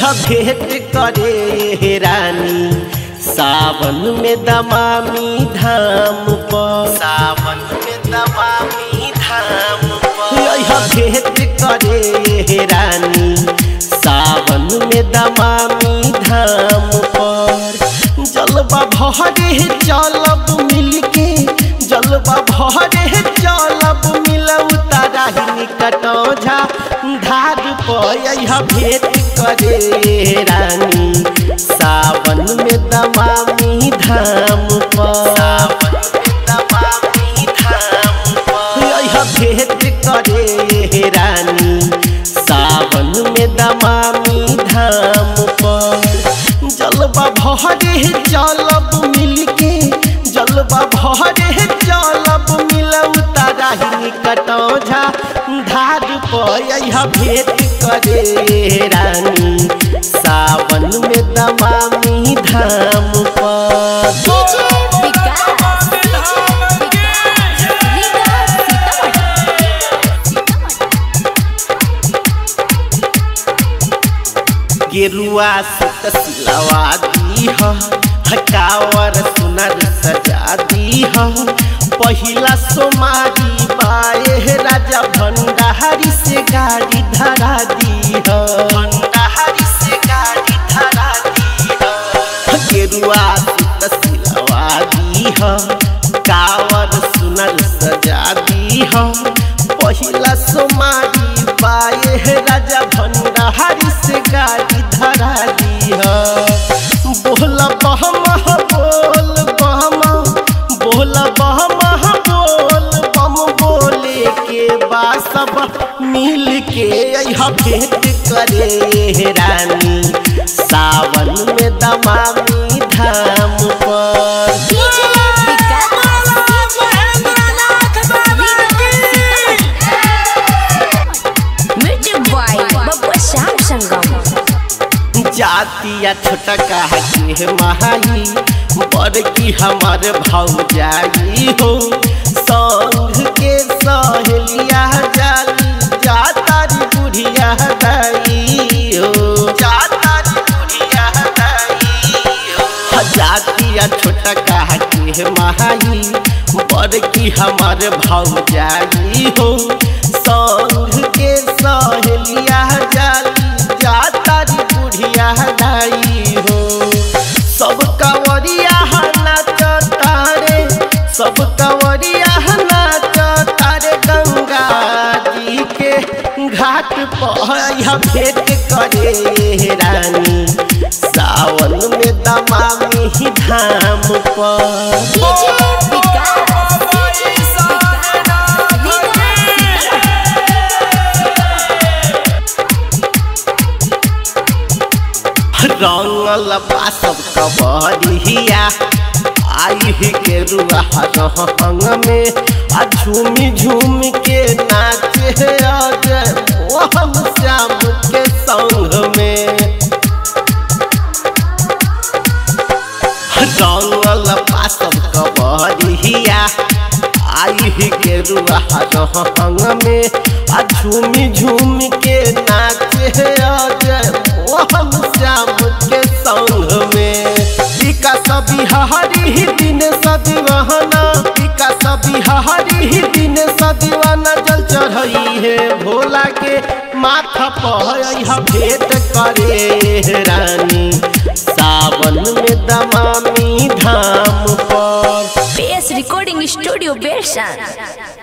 भेंट करे रानी सावन में दमामी धाम पर। सावन में दमामी धाम पर भेंट करे रानी सावन में दमामी धाम पर। जलवा भरे चलब मिलके जलवा भरे चलब मिलऊ तारा निकट झा धार पर भेंट करे रानी सावन में दमामी धाम पर। सावन में दमामी धाम पर भेंट करे रानी सावन में दमामी धाम पर। जलवा भरे चलब मिलके जलवा भरे चलब मिलऊ तारा निकट झा धार पर भेंट करे रानी सावन में दमामी धाम पर। गेरुआ सुत सिलवा दी हकावर सुनर सजा दी पहिला सोमारी बाए राजा भंडारी से गाड़ी धरा दी भंडारी से गाड़ी धरा दी गेरुआ सुत सिलवा दी कावर सुनर सजा दी पहिला सोमारी बाए राजा भंडारी से गाड़ी धरा दी बोल बम बोल बम बोल बम बोल बम बोले के बासब मिल के भेंट करे रानी सावन में दमामी धाम पर। जातिया छोटा कहा के महाई बड़ की हमार भौजाई हो संग के सहेलिया जाली जातारी बुढ़िया दाई हो जातारी बुढ़िया दाई हो। जातिया छोटा कहा के महाई बड़ की हमार भौजाई हो संग के सहेलिया जाली जातारी बुढ़िया दाई हो। सब कंवरिया नाचतारे सब कंवरिया नाचतारे गंगा जी के घाट पर भेंट करे रानी सावन में दमामी धाम पर। रंगल बा सब कबरिया आई के रुआ रंग में झूमी झूम के नाचे अजय मोहन श्याम के संग में। रंगल बा सब कबरिया आई के रुआ रंग में झूमी झूम के नाचे अजय मोहन श्याम के संग में। टीका सभी हरी दिन सदीवाना टीका सभी हरी दिन सदीवाना जल चढ़ई है भोला के माथा पर भेंट करे रानी सावन में दमामी धाम पर। PS Recording Studio Version।